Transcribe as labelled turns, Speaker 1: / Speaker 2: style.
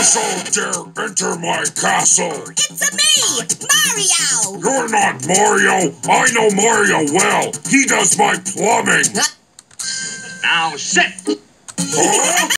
Speaker 1: so dare enter my castle?
Speaker 2: It's me, Mario!
Speaker 1: You're not Mario! I know Mario well! He does my plumbing!
Speaker 3: Now sit!
Speaker 1: Huh?